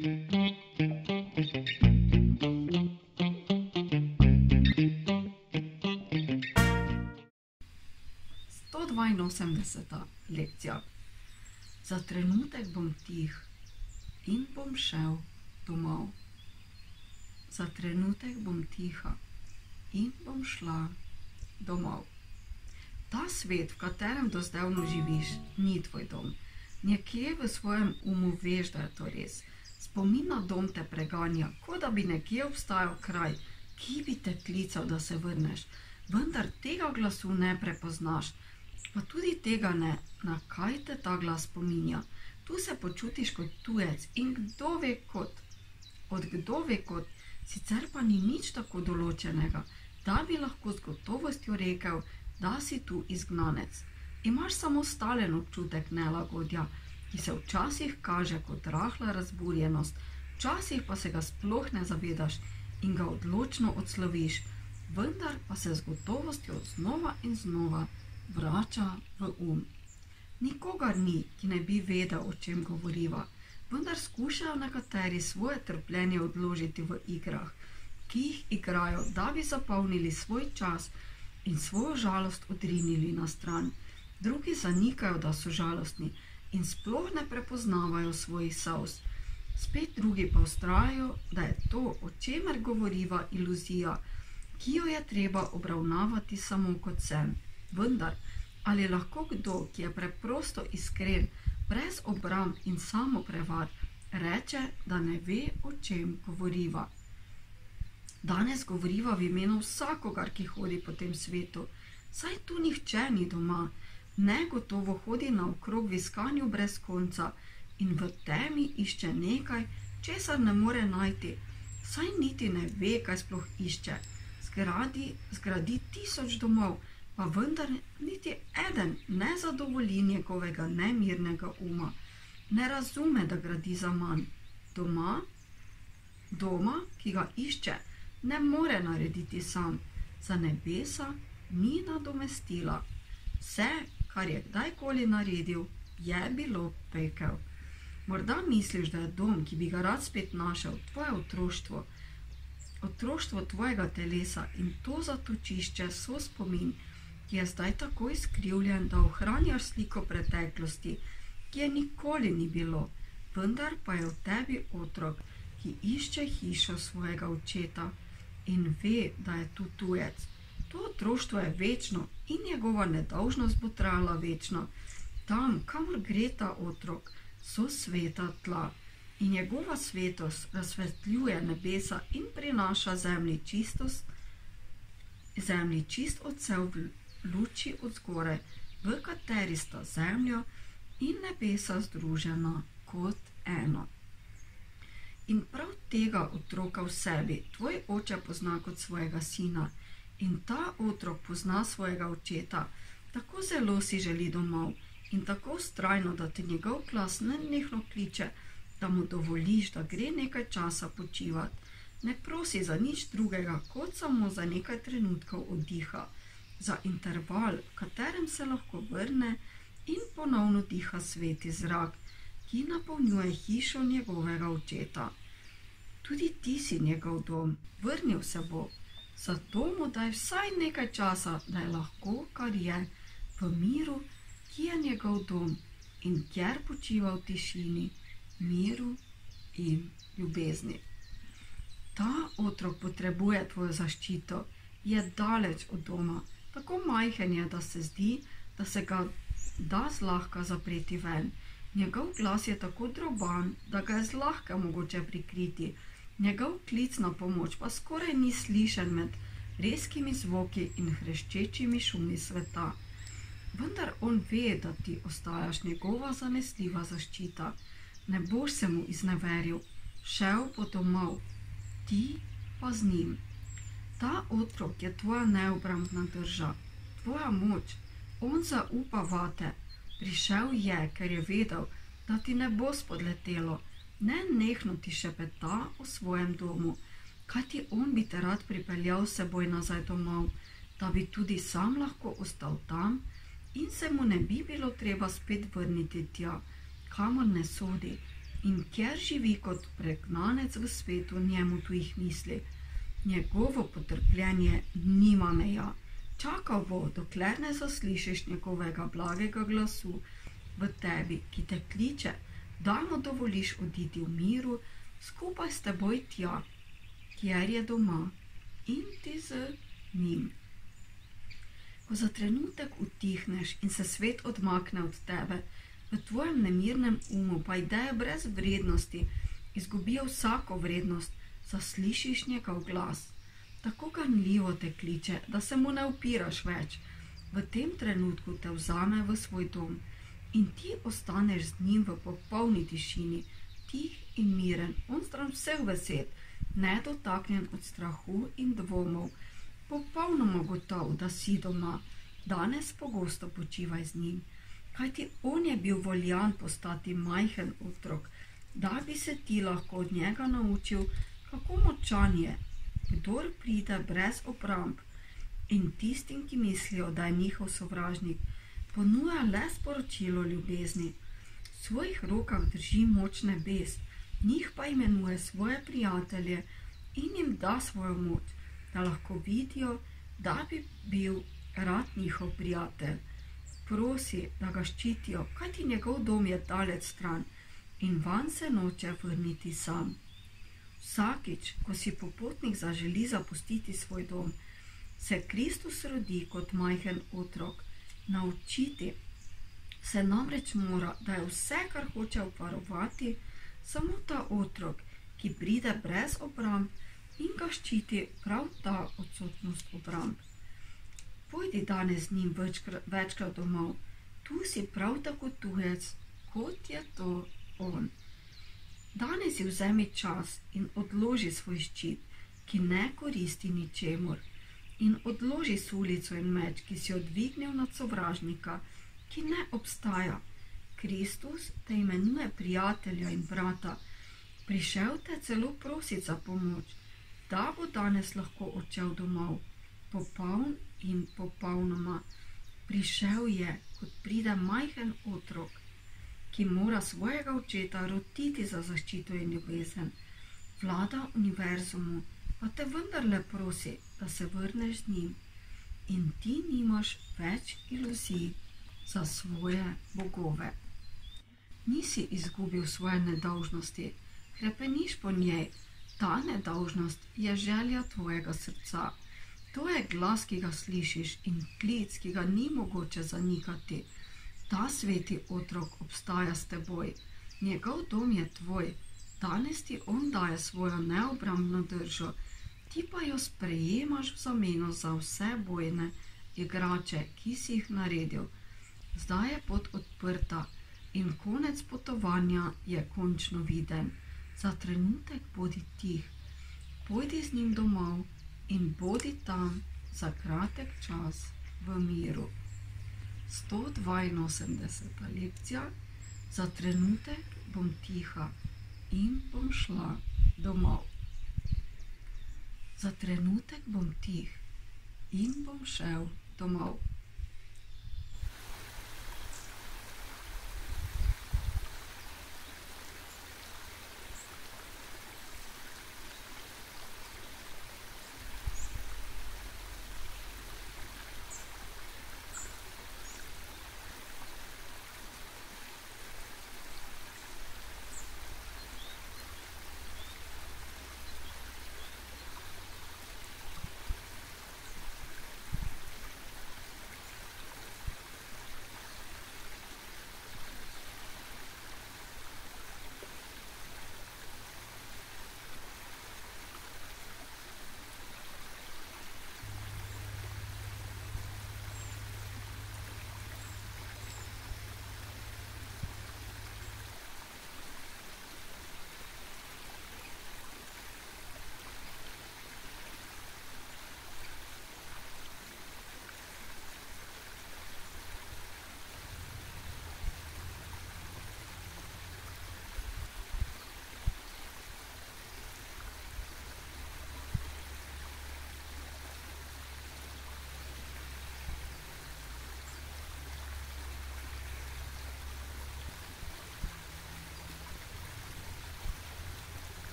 Sto lekcija. Za trenutek bom tih in bom šel domov. Za trenutek bom tiha in bom šla domov. Ta svet, v katerem dozdevno živiš, ni tvoj dom. Nekje v svojem umu veš, da je to res. Spomin na dom te preganja, kot da bi nekje obstajal kraj, ki bi te klical, da se vrneš. Vendar tega glasu ne prepoznaš, pa tudi tega ne, na kaj te ta glas spominja. Tu se počutiš kot tujec in kdo ve kot. Od kdo ve kot, sicer pa ni nič tako določenega, da bi lahko z gotovostjo rekel, da si tu izgnanec. Imaš samo stalen občutek nelagodja, ki se včasih kaže kot rahla razburjenost, včasih pa se ga sploh ne zavedaš in ga odločno odsloviš, vendar pa se z gotovostjo znova in znova vrača v Nikogar ni, ki ne bi vedel, o čem govoriva, vendar skušajo nekateri svoje trpljenje odložiti v igrah, ki jih igrajo, da bi zapolnili svoj čas in svojo žalost odrinili na stran. Drugi zanikajo, da so žalostni in sploh ne prepoznavajo svojih solz. Spet drugi pa vztrajajo, da je to, o čemer govoriva, iluzija, ki jo je treba obravnavati samo kot sen. Vendar, ali lahko kdo, ki je preprosto iskren, brez obramb in samoprevar, reče, da ne ve, o čem govoriva? Danes govoriva v imenu vsakogar, ki hodi po tem svetu. Saj tu nihče ni doma, negotovo hodi naokrog v iskanju brez konca in v temi išče nekaj, česar ne more najti. Saj niti ne ve, kaj sploh išče. Zgradi 1000 domov, pa vendar niti eden ne zadovolji njegovega nemirnega uma. Ne razume, da gradi zaman. Doma, ki ga išče, ne more narediti sam. Za nebesa ni nadomestila. Vse, kar je kdajkoli naredil, je bilo pekel. Morda misliš, da je dom, ki bi ga rad spet našel, tvoje otroštvo, otroštvo tvojega telesa in to zatočišče so spomin, ki je zdaj tako izkrivljen, da ohranjaš sliko preteklosti, ki je nikoli ni bilo, vendar pa je v tebi otrok, ki išče hišo svojega očeta in ve, da je tu tujec. To otroštvo je večno in njegova nedolžnost bo trajala večno. Tam, kamor gre ta otrok, so sveta tla in njegova svetost razsvetljuje nebesa in prinaša zemlji čist odsev luči od zgoraj, v kateri sta zemlja in nebesa združena kot eno. In prav tega otroka v sebi tvoj oče pozna kot svojega sina in ta otrok pozna svojega očeta, tako zelo si želi domov in tako vztrajno, da te njegov glas nenehno kliče, da mu dovoliš, da gre nekaj časa počivat. Ne prosi za nič drugega, kot samo za nekaj trenutkov oddiha, za interval, v katerem se lahko vrne in ponovno diha sveti zrak, ki napolnjuje hišo njegovega očeta. Tudi ti si njegov dom, vrnil se bo, zato mu daj vsaj nekaj časa, da je lahko, kar je, v miru, ki je njegov dom in kjer počiva v tišini, miru in ljubezni. Ta otrok potrebuje tvojo zaščito, je daleč od doma, tako majhen je, da se zdi, da se ga da zlahka zapreti ven. Njegov glas je tako droban, da ga je zlahka mogoče prikriti. Njegov klic na pomoč pa skoraj ni slišen med rezkimi zvoki in hreščečimi šumi sveta. Vendar on ve, da ti ostajaš njegova zanesljiva zaščita. Ne boš se mu izneveril, šel bo domov, ti pa z njim. Ta otrok je tvoja neobrambna drža, tvoja moč, on zaupa vate. Prišel je, ker je vedel, da ti ne bo spodletelo, nenehno ti šepeta o svojem domu, kajti on bi te rad pripeljal s seboj nazaj domov, da bi tudi sam lahko ostal tam in se mu ne bi bilo treba spet vrniti tja, kamor ne sodi, In ker živi kot pregnanec v svetu njemu tujih misli, njegovo potrpljenje nima meja. Čakal bo, dokler ne zaslišiš njegovega blagega glasu v tebi, ki te kliče, da mu dovoliš oditi v miru skupaj s teboj tja, kjer je doma, in ti z njim. Ko za trenutek utihneš in se svet odmakne od tebe, v tvojem nemirnem umu pa ideje brez vrednosti izgubijo vsako vrednost, zaslišiš njegov glas. Tako ganljivo te kliče, da se mu ne upiraš več. V tem trenutku te vzame v svoj dom in ti ostaneš z njim v popolni tišini, tih in miren, onstran vseh besed, nedotaknjen od strahu in dvomov, popolnoma gotov, da si doma. Danes pogosto počivaj z njim, kajti on je bil voljan postati majhen otrok, da bi se ti lahko od njega naučil, kako močan je, kdor pride brez obramb, in tistim, ki mislijo, da je njihov sovražnik, ponuja le sporočilo ljubezni. V svojih rokah drži moč nebes, njih pa imenuje svoje prijatelje in jim da svojo moč, da lahko vidijo, da bi bil rad njihov prijatelj. Prosi, da ga ščitijo, kajti njegov dom je daleč stran in vanj se noče vrniti sam. Vsakič, ko si popotnik zaželi zapustiti svoj dom, se Kristus rodi kot majhen otrok. Naučiti se namreč mora, da je vse, kar hoče obvarovati, samo ta otrok, ki pride brez obramb in ga ščiti prav ta odsotnost obramb. Pojdi danes z njim večkrat domov, tu si prav tako tujec, kot je to on. Danes si vzemi čas in odloži svoj ščit, ki ne koristi ničemur, in odloži sulico in meč, ki si odvignil nad sovražnika, ki ne obstaja. Kristus te imenuje prijatelja in brata, prišel te celo prosit za pomoč, da bo danes lahko odšel domov, popoln in popolnoma. Prišel je, kot pride majhen otrok, ki mora svojega očeta rotiti za zaščito in ljubezen. Vlada univerzumu pa te vendarle prosi, da se vrneš z njim, in ti nimaš več iluzij za svoje bogove. Nisi izgubil svoje nedolžnosti, hrepeniš po njej. Ta nedolžnost je želja tvojega srca. To je glas, ki ga slišiš, in klic, ki ga ni mogoče zanikati. Ta sveti otrok obstaja s teboj, njegov dom je tvoj, danes ti on daje svojo neobrambno držo, ti pa jo sprejemaš v zameno za vse bojne igrače, ki si jih naredil. Zdaj je pot odprta in konec potovanja je končno viden. Za trenutek bodi tih, pojdi z njim domov in bodi tam za kratek čas v miru. 182. lekcija. Za trenutek bom tiha in bom šla domov. Za trenutek bom tih in bom šel domov.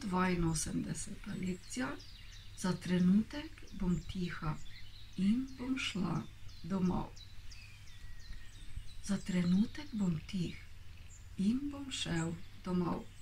182. lekcija. Za trenutek bom tiha in bom šla domov. Za trenutek bom tih in bom šel domov.